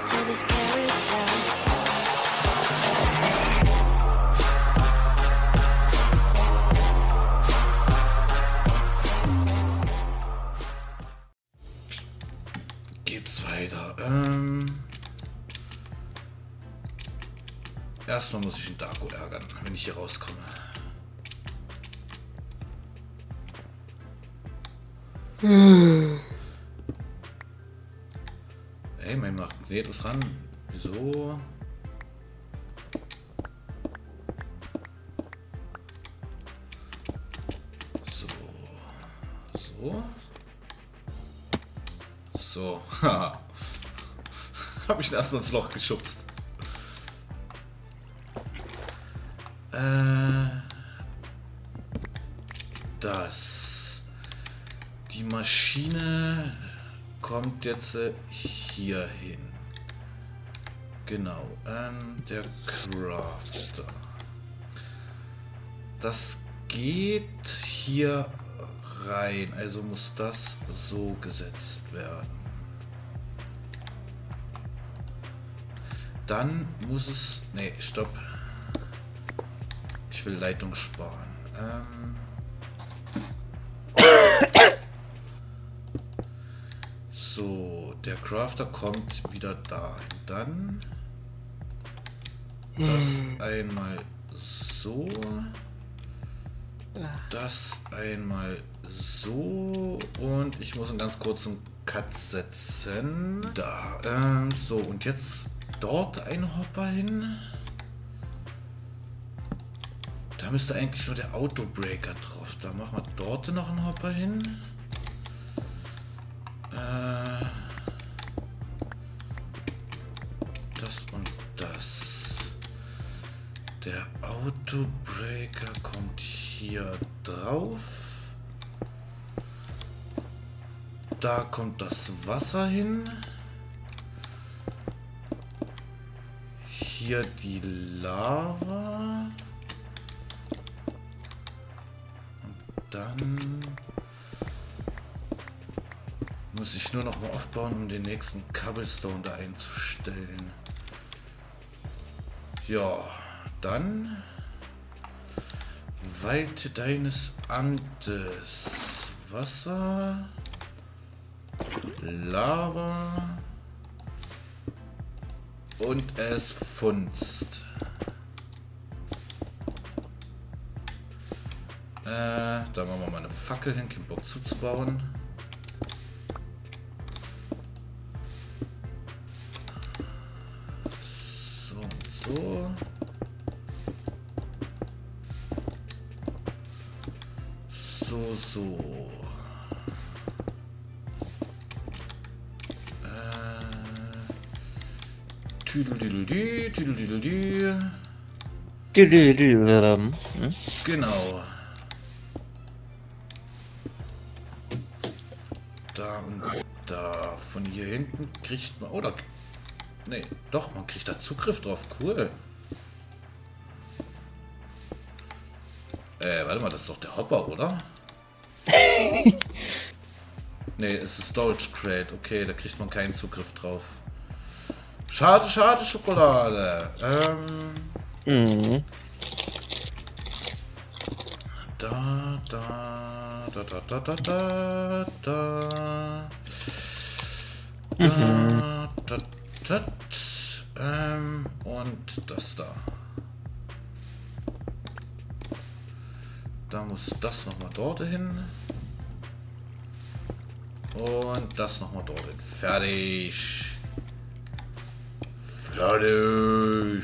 till this carries down. Geht's weiter? Erstmal muss ich den Darko ärgern, wenn ich hier rauskomme. Ey, mein Magnet ist ran. Wieso? So, haha. Habe ich ihn erstmal ins Loch geschubst. Die Maschine kommt jetzt hier hin. Genau, der Crafter. Das geht hier rein, also muss das so gesetzt werden. Dann muss es... Nee, stopp. Ich will Leitung sparen. So, der Crafter kommt wieder dahin. Dann das einmal so. Das einmal so. Und ich muss einen ganz kurzen Cut setzen. Da. So, und jetzt dort ein Hopper hin. Da müsste eigentlich nur der Autobreaker drauf. Da machen wir dort noch einen Hopper hin. Das und das. Der Autobreaker kommt hier drauf. Da kommt das Wasser hin. Hier die Lava. Dann muss ich nur noch mal aufbauen, um den nächsten Cobblestone da einzustellen. Ja, dann Weite deines Amtes. Wasser, Lava und es funzt. Da machen wir mal eine Fackel hin, kein Bock zuzubauen. So und so. So. Tüdelüdelü, tüdelüdelü. Genau. Da und da. Von hier hinten kriegt man... Oder... Nee, doch, man kriegt da Zugriff drauf. Cool. Warte mal, das ist doch der Hopper, oder? Nee, es ist Storage Crate. Okay, da kriegt man keinen Zugriff drauf. Schade, schade, Schokolade. Und das da. Da muss das nochmal dorthin. Und das nochmal dorthin. Fertig. Fertig.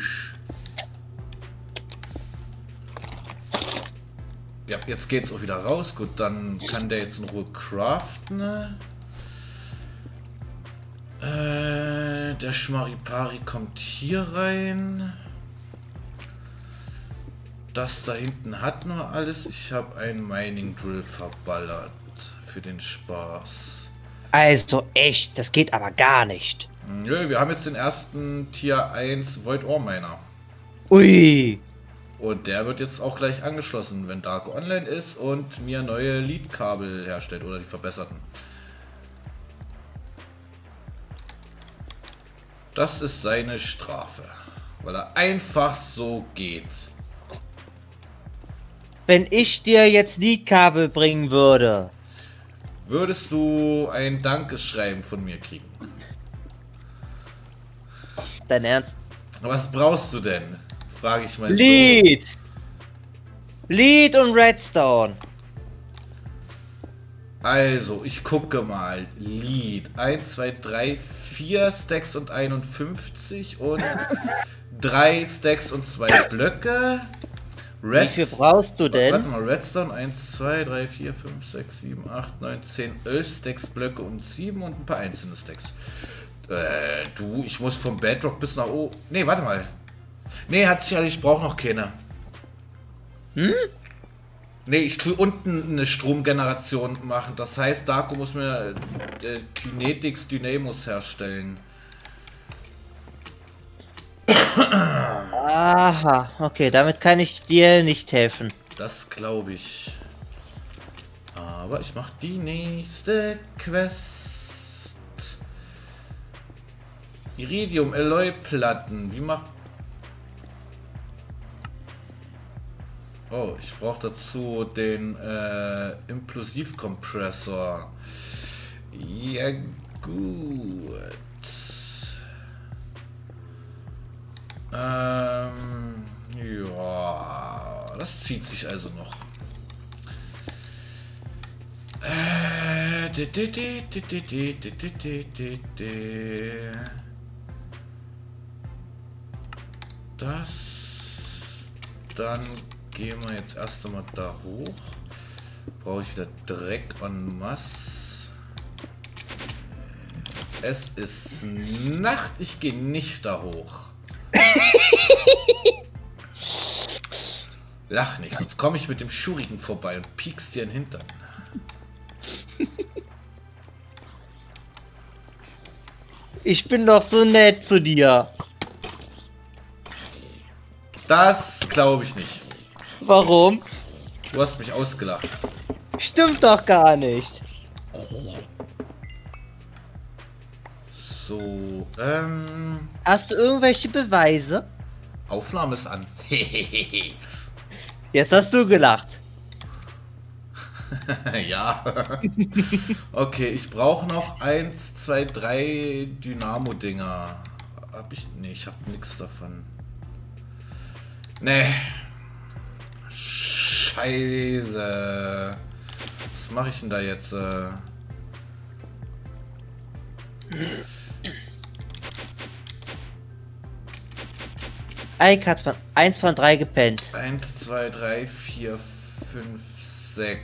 Ja, jetzt geht's auch wieder raus. Gut, dann kann der jetzt in Ruhe craften. Der Schmaripari kommt hier rein. Das da hinten hat nur alles. Ich habe einen Mining Drill verballert. Für den Spaß. Also echt, das geht aber gar nicht. Nö, wir haben jetzt den ersten Tier 1 Void Ore Miner. Ui. Und der wird jetzt auch gleich angeschlossen, wenn Darko online ist und mir neue Lead-Kabel herstellt oder die verbesserten. Das ist seine Strafe, weil er einfach so geht. Wenn ich dir jetzt Liedkabel bringen würde. Würdest du ein Dankeschreiben von mir kriegen? Dein Ernst? Was brauchst du denn? Frage ich mal so. Lied! Lied und Redstone. Also, ich gucke mal. Lied. 1, 2, 3, 4 Stacks und 51 und 3 Stacks und 2 Blöcke. Wie viel brauchst du denn? Warte mal, Redstone 1, 2, 3, 4, 5, 6, 7, 8, 9, 10, 11 Stacks, Blöcke und 7 und ein paar einzelne Stacks. Du, ich muss vom Bedrock bis nach oben. Ne, warte mal. Ne, hat sich alle, ich brauche noch keine. Ne, ich tue unten eine Stromgeneration machen. Das heißt, Darko muss mir Kinetics Dynamos herstellen. Aha, okay, damit kann ich dir nicht helfen. Das glaube ich. Aber ich mache die nächste Quest. Iridium Alloy Platten. Wie macht... Oh, ich brauche dazu den Implosivkompressor. Ja, gut. Ja, das zieht sich also noch. Das. Dann gehen wir jetzt erst einmal da hoch. Brauche ich wieder Dreck en masse. Es ist Nacht, ich gehe nicht da hoch. Lach nicht, sonst komme ich mit dem Schuriken vorbei und piekst dir in den Hintern. Ich bin doch so nett zu dir. Das glaube ich nicht. Warum? Du hast mich ausgelacht. Stimmt doch gar nicht. So, Hast du irgendwelche Beweise? Aufnahme ist an. Jetzt hast du gelacht. Ja. Okay, ich brauche noch 1, 2, 3 Dynamo-Dinger. Hab ich? Nee, ich hab nichts davon. Nee. Scheiße. Was mache ich denn da jetzt? Ike hat von 1 von 3 gepennt. 1, 2, 3, 4, 5, 6.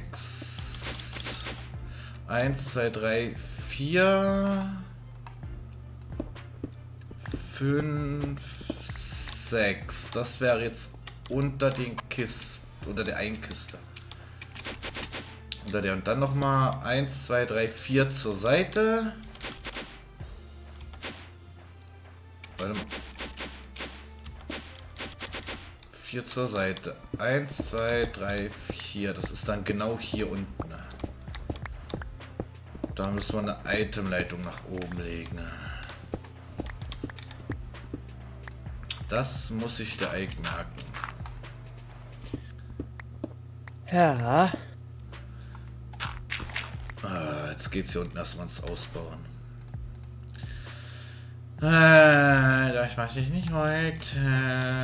1, 2, 3, 4, 5, 6. Das wäre jetzt unter den Kisten, unter der einen Kiste. Unter der und dann nochmal 1, 2, 3, 4 zur Seite. Warte mal. 4 zur Seite. 1, 2, 3, 4. Das ist dann genau hier unten. Da müssen wir eine Itemleitung nach oben legen. Das muss sich der Ike merken. Ja. Jetzt geht's hier unten erstmal ins Ausbauen. Das mache ich nicht heute.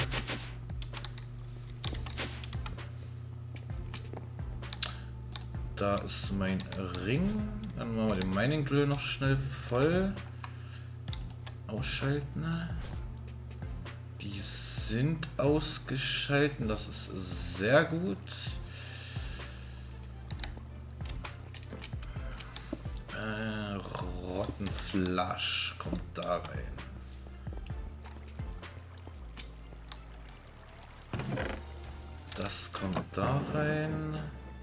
Da ist mein Ring. Dann machen wir den Mining Drill noch schnell voll. Ausschalten. Die sind ausgeschalten. Das ist sehr gut. Rottenflasch kommt da rein. Das kommt da rein.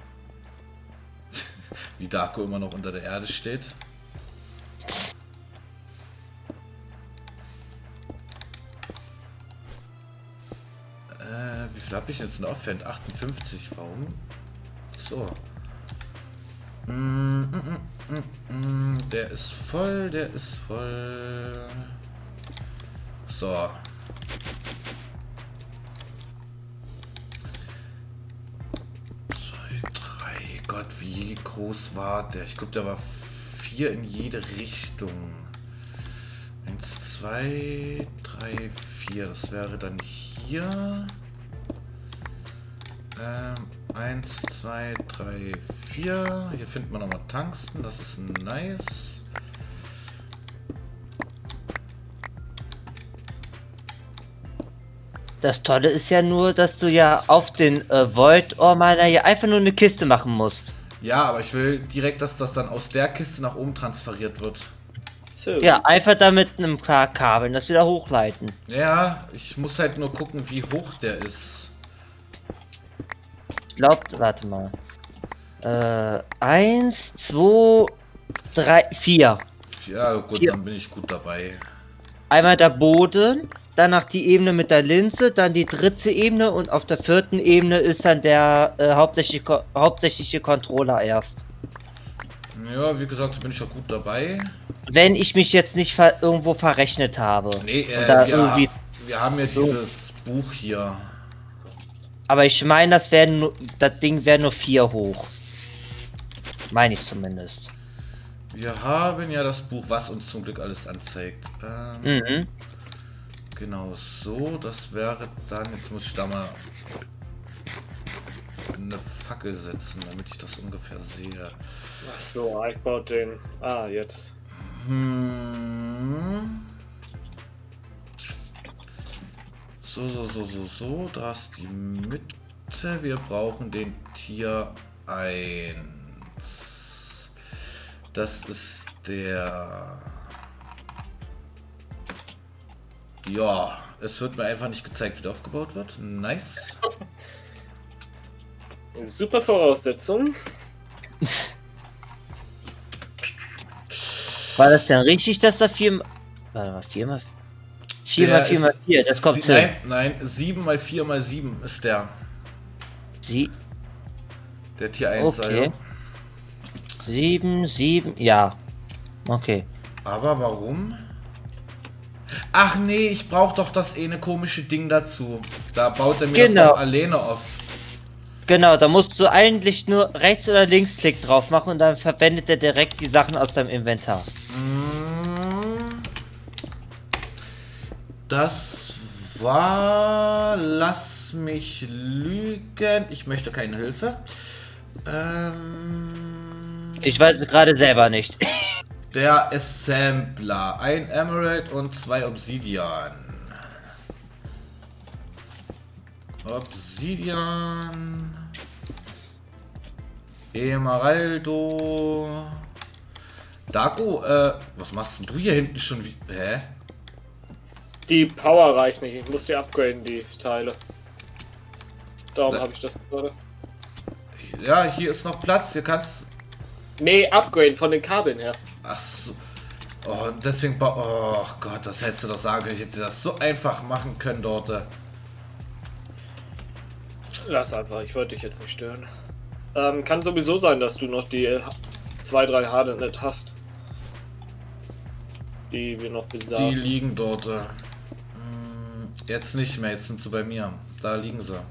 Wie Darko immer noch unter der Erde steht. Wie viel habe ich jetzt in der Offhand? 58. Warum? So. Der ist voll, der ist voll. So. Gott, wie groß war der? Ich glaube, der war 4 in jede Richtung. 1, 2, 3, 4. Das wäre dann hier. 1, 2, 3, 4. Hier findet man nochmal Tungsten. Das ist nice. Das Tolle ist ja nur, dass du ja auf den Void Ore Miner ja einfach nur eine Kiste machen musst. Ja, aber ich will direkt, dass das dann aus der Kiste nach oben transferiert wird. So. Ja, einfach da mit einem Kabel das wieder hochleiten. Ja, ich muss halt nur gucken, wie hoch der ist. Ich glaube, warte mal. 1, 2, 3, 4. Ja, gut, Hier. dann bin ich gut dabei. Einmal der Boden, danach die Ebene mit der Linse, dann die dritte Ebene und auf der vierten Ebene ist dann der hauptsächliche Controller erst. Ja, wie gesagt, bin ich ja gut dabei. Wenn ich mich jetzt nicht irgendwo verrechnet habe. Nee, Da irgendwie- wir haben ja dieses Buch hier. Aber ich meine, das Ding wäre nur 4 hoch. Meine ich zumindest. Wir haben ja das Buch, was uns zum Glück alles anzeigt. Mhm. Genau so, das wäre dann, jetzt muss ich da mal eine Fackel setzen, damit ich das ungefähr sehe. Ach so, ich baue den. Ah, jetzt. So, da ist die Mitte. Wir brauchen den Tier 1. Das ist der... Ja, es wird mir einfach nicht gezeigt, wie der aufgebaut wird. Nice. Super Voraussetzung. War das denn richtig, dass da 4... Warte mal, 4 mal 4 mal 4, das kommt hin. Nein, 7 mal 4 mal 7 ist der. Der Tier 1. Okay. Ja. 7, 7, ja. Okay. Aber warum? Ach nee, ich brauche doch das eine komische Ding dazu. Da baut er mir das Genau. doch alleine auf. Genau, da musst du eigentlich nur Rechts- oder Linksklick drauf machen und dann verwendet er direkt die Sachen aus deinem Inventar. Das war... Lass mich lügen. Ich möchte keine Hilfe. Ich weiß es gerade selber nicht. Der Assembler. Ein Emerald und 2 Obsidian. Obsidian. Emeraldo. Dago, was machst denn du hier hinten schon? Hä? Die Power reicht nicht. Ich muss die upgraden, die Teile. Darum habe ich das gerade. Ja, hier ist noch Platz. Hier kannst... Nee, upgraden von den Kabeln her. Ach so. Oh, und deswegen... Oh Gott, das hättest du doch sagen können. Ich hätte das so einfach machen können dort. Lass einfach, ich wollte dich jetzt nicht stören. Kann sowieso sein, dass du noch die 2, 3 Hardenet hast. Die wir noch Die besaßen. liegen dort. Jetzt nicht mehr, jetzt sind sie bei mir. Da liegen sie.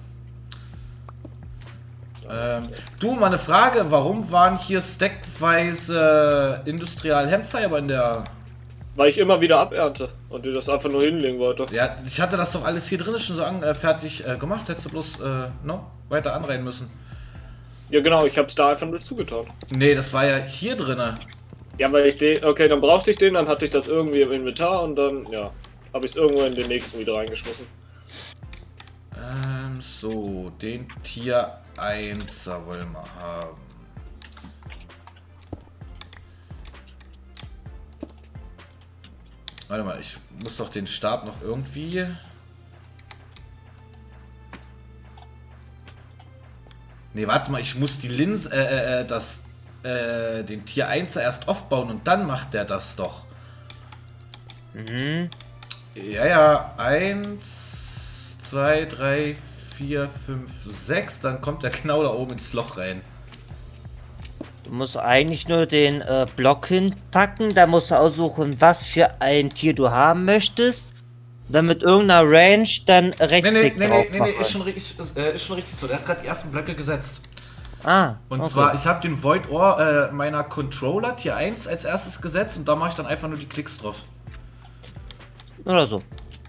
Du, mal eine Frage. Warum waren hier stackweise Industrial Hempfire in der... Weil ich immer wieder abernte und dir das einfach nur hinlegen wollte. Ja, ich hatte das doch alles hier drin schon so fertig gemacht. Hättest du bloß weiter anreihen müssen. Ja genau, ich hab's da einfach nur zugetan. Nee, das war ja hier drinne. Ja, weil ich den... Okay, dann brauchte ich den, dann hatte ich das irgendwie im Inventar und dann, ja, habe ich es irgendwo in den nächsten wieder reingeschmissen. So, den Tier 1er wollen wir haben. Warte mal, ich muss doch den Stab noch irgendwie... Nee, warte mal, ich muss die Linse, den Tier 1er erst aufbauen und dann macht der das doch. Mhm. Ja, 1, 2, 3, 4, 5, 6, dann kommt der genau da oben ins Loch rein. Du musst eigentlich nur den Block hinpacken, da musst du aussuchen, was für ein Tier du haben möchtest. Dann mit irgendeiner Range dann Rechtsklick drauf Nee, machen. ist schon richtig so. Der hat gerade die ersten Blöcke gesetzt. Ah, Und okay. zwar, ich habe den Void Ore meiner Controller Tier 1 als erstes gesetzt und da mache ich dann einfach nur die Klicks drauf. Oder so.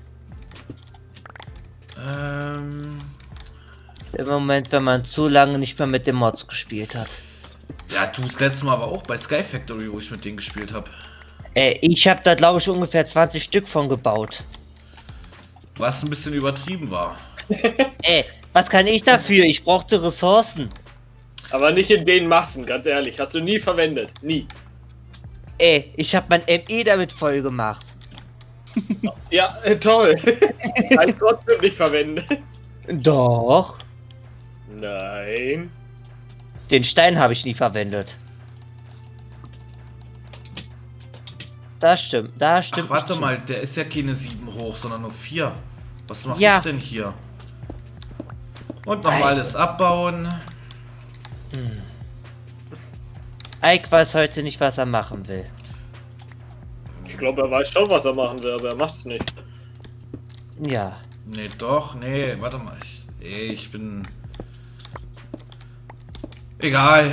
Im Moment, wenn man zu lange nicht mehr mit den Mods gespielt hat. Ja, du, das letzte Mal war auch bei Sky Factory, wo ich mit denen gespielt habe. Ich habe da glaube ich ungefähr 20 Stück von gebaut. Was ein bisschen übertrieben war. Was kann ich dafür? Ich brauchte Ressourcen. Aber nicht in den Massen, ganz ehrlich. Hast du nie verwendet. Nie. Ich habe mein ME damit voll gemacht. Ja, toll. Kann ich trotzdem nicht verwenden. Doch. Nein. Den Stein habe ich nie verwendet. Das stimmt, Ach, stimmt. warte nicht. mal, der ist ja keine 7 hoch, sondern nur 4. Was mache Ja. ich denn hier? Und nochmal alles abbauen. Ike weiß heute nicht, was er machen will. Ich glaube, er weiß schon, was er machen will, aber er macht's nicht. Ja. Nee, doch, nee, warte mal. Ich bin... Egal,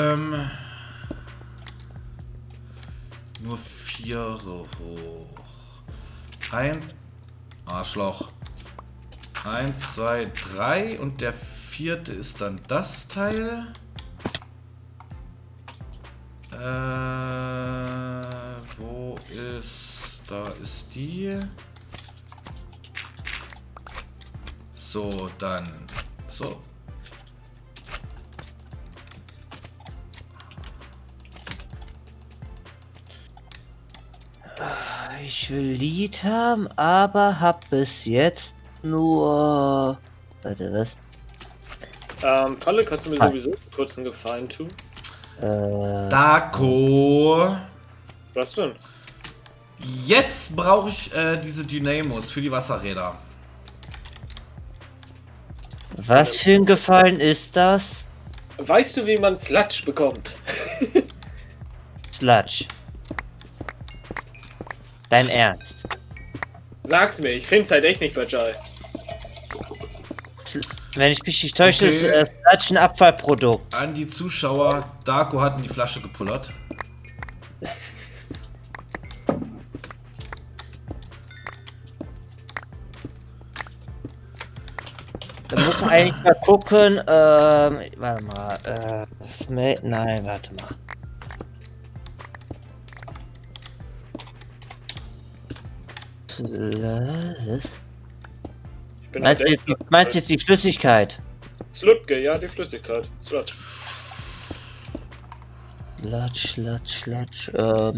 nur 4 hoch. Ein Arschloch. 1, 2, 3 und der 4. ist dann das Teil. Wo ist... Da ist die. So, dann... So. Ich will Lied haben, aber hab bis jetzt nur... Warte, was? Palle, kannst du mir sowieso kurz einen Gefallen tun? Dako. Was denn? Jetzt brauche ich diese Dynamos für die Wasserräder. Was für ein Gefallen ist das? Weißt du, wie man Sludge bekommt? Sludge. Dein Ernst? Sag's mir, ich find's halt echt nicht bei Jai. Wenn ich mich nicht täusche, Okay. ist Sludge ein Abfallprodukt. An die Zuschauer, Dako hat in die Flasche gepullert. Da muss man eigentlich mal gucken, warte mal, nein, warte mal. Ich bin halt echt... Meinst du jetzt die Flüssigkeit? Sludge, ja, die Flüssigkeit. Sludge. Sludge,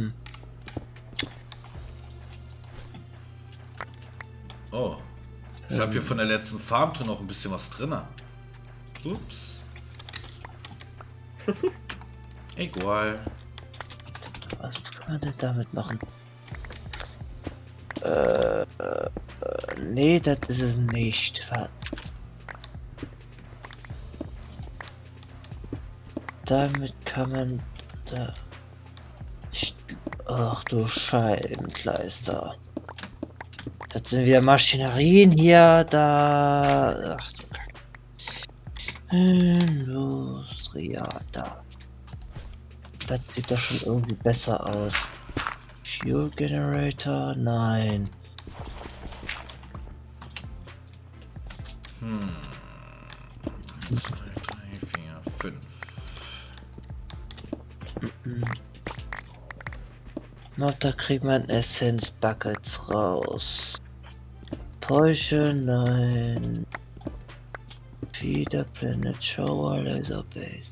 Oh. Ich habe hier von der letzten Farm drin noch ein bisschen was drin. Ups. Egal. was kann man denn damit machen? Nee, das ist es nicht. Damit kann man da... Ach du Scheibenkleister. Das sind wieder Maschinerien hier, da... Ach du Kacke. Industria, da. Das sieht doch schon irgendwie besser aus. Fuel Generator, nein. 1, 2, 3, 4, 5. Noch da kriegt man Essence Buckets raus. Porsche, nein. Wieder Planet Shower Laser Base.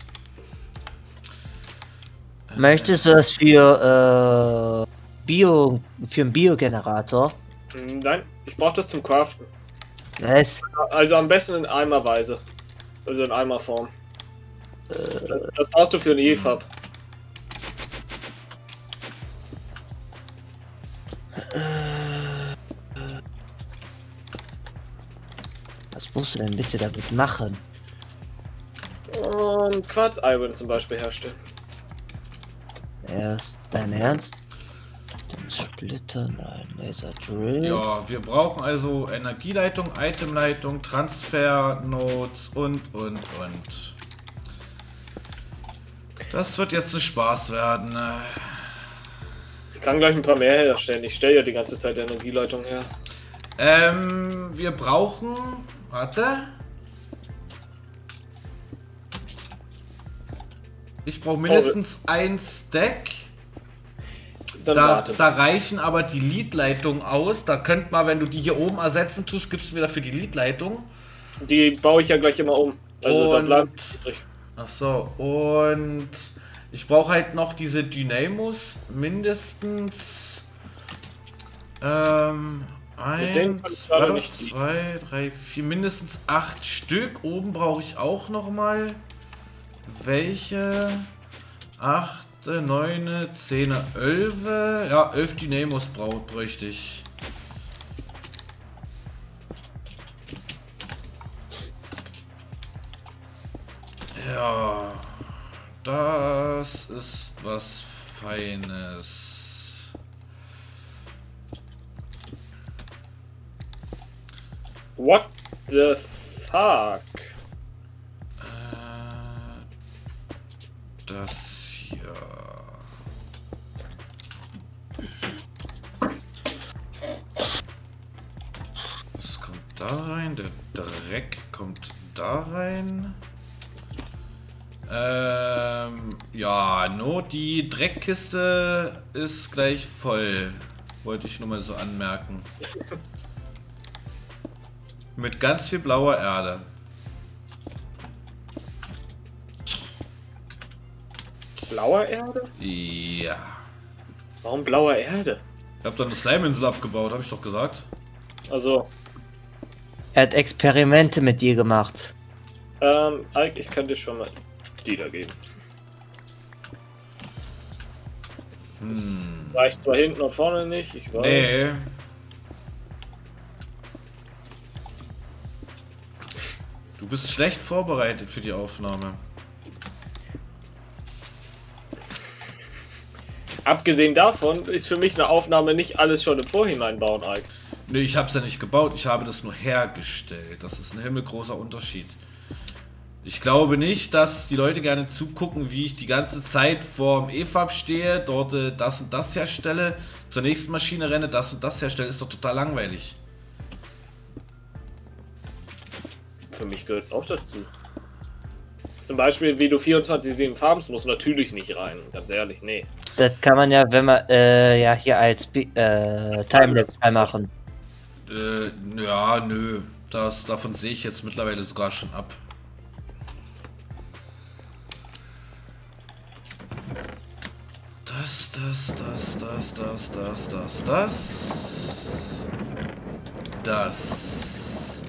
Möchtest du das für für einen Biogenerator? Nein, ich brauche das zum Craften. Was? Also am besten in Eimerweise. Also in Eimerform. Das brauchst du für einen EFAB. Was musst du denn bitte damit machen? Und Quarz-Iron zum Beispiel herstellen. Erst dein Ernst? Dann Splitter, nein, Laser Drill. Ja, wir brauchen also Energieleitung, Itemleitung, Transfer, Nodes und. Das wird jetzt ein Spaß werden. Ich kann gleich ein paar mehr herstellen. Ich stelle ja die ganze Zeit Energieleitung her. Wir brauchen. Warte. Ich brauche mindestens ein Stack. Dann Da reichen aber die Leadleitungen aus. Da könnt mal, wenn du die hier oben ersetzen tust, gibst du mir dafür die Leadleitung. Die baue ich ja gleich immer um. Also da bleibt. Ach so, und ich brauche halt noch diese Dynamos mindestens. denen kann ich gerade nicht 2, 3, 4, mindestens 8 Stück. Oben brauche ich auch noch mal welche? 8, 9, 10, 11. Ja, 11 Dynamos bräuchte ich. Ja, das ist was Feines. What the fuck? Das hier. Das kommt da rein, der Dreck kommt da rein. Ja, nur die Dreckkiste ist gleich voll. Wollte ich nur mal so anmerken. Mit ganz viel blauer Erde. Blauer Erde? Ja. Warum blauer Erde? Ich hab doch eine Slime-Insel abgebaut, habe ich doch gesagt. Also, Er hat Experimente mit dir gemacht. eigentlich könnte ich schon mal die da geben. Reicht zwar hinten und vorne nicht, ich weiß. Nee. Du bist schlecht vorbereitet für die Aufnahme. Abgesehen davon ist für mich eine Aufnahme nicht alles schon im Vorhinein bauen eigentlich. Nee, ich hab's ja nicht gebaut, ich habe das nur hergestellt. Das ist ein himmelgroßer Unterschied. Ich glaube nicht, dass die Leute gerne zugucken, wie ich die ganze Zeit vorm EFAB stehe, dort das und das herstelle, zur nächsten Maschine renne, das und das herstelle, ist doch total langweilig. Für mich gehört es auch dazu. Zum Beispiel, wie du 24/7 farmst, muss natürlich nicht rein. Ganz ehrlich, nee. Das kann man ja, wenn man, ja, hier als Timelapse machen. Ja, nö. Davon sehe ich jetzt mittlerweile sogar schon ab. Das.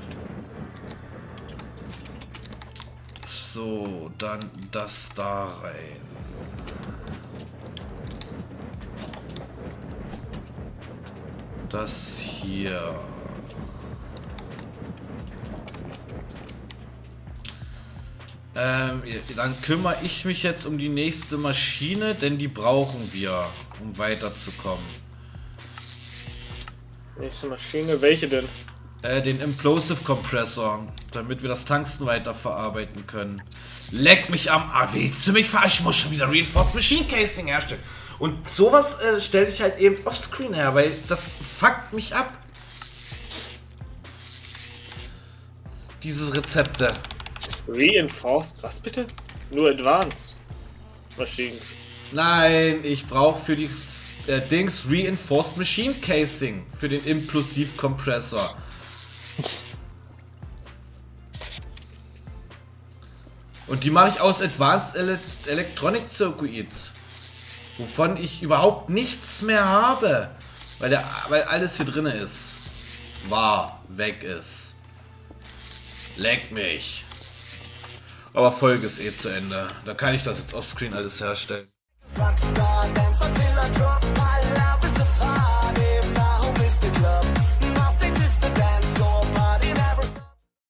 So, dann das da rein. Das hier. Dann kümmere ich mich jetzt um die nächste Maschine, denn die brauchen wir, um weiterzukommen. Nächste Maschine, welche denn? Den Implosive Kompressor, damit wir das Tungsten weiterverarbeiten können. Leck mich am AW, zu mich verarschen, ich muss schon wieder Reinforced Machine Casing herstellen. Und sowas stelle ich halt eben offscreen her, weil das fuckt mich ab. Diese Rezepte. Reinforced, was bitte? Nur Advanced Maschinen. Nein, ich brauche für die Dings Reinforced Machine Casing für den Implosivkompressor. Und die mache ich aus Advanced Electronic Circuits, wovon ich überhaupt nichts mehr habe, weil alles hier drin ist. Weg ist. Leck mich. Aber Folge ist eh zu Ende. Da kann ich das jetzt offscreen alles herstellen. Rockstar, dance until I drop.